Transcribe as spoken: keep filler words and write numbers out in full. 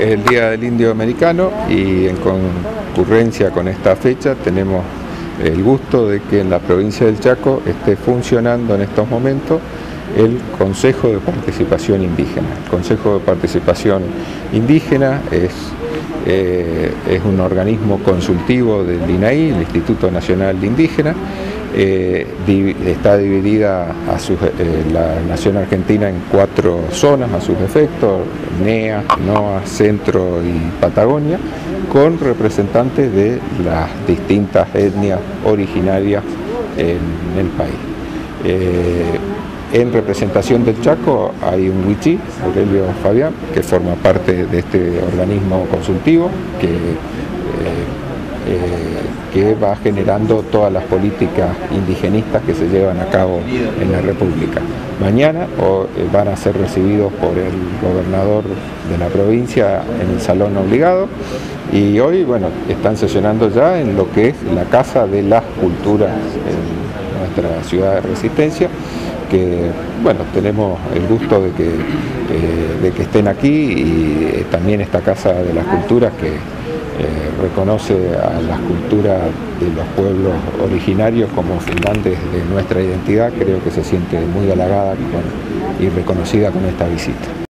es el Día del Indio Americano y en concurrencia con esta fecha tenemos el gusto de que en la provincia del Chaco esté funcionando en estos momentos el Consejo de Participación Indígena. El Consejo de Participación Indígena es, eh, es un organismo consultivo del I N A I, el Instituto Nacional de Indígena. Eh, di, está dividida a sus, eh, la nación argentina en cuatro zonas a sus efectos: N E A, N O A, Centro y Patagonia, con representantes de las distintas etnias originarias en el país. Eh, en representación del Chaco hay un wichí, Aurelio Fabián, que forma parte de este organismo consultivo que eh, Eh, que va generando todas las políticas indigenistas que se llevan a cabo en la República. Mañana o, eh, van a ser recibidos por el gobernador de la provincia en el Salón Obligado, y hoy, bueno, están sesionando ya en lo que es la Casa de las Culturas en nuestra ciudad de Resistencia, que, bueno, tenemos el gusto de que, eh, de que estén aquí, y eh, también esta Casa de las Culturas que Eh, reconoce a las culturas de los pueblos originarios como fundantes de nuestra identidad. Creo que se siente muy halagada con, y reconocida con esta visita.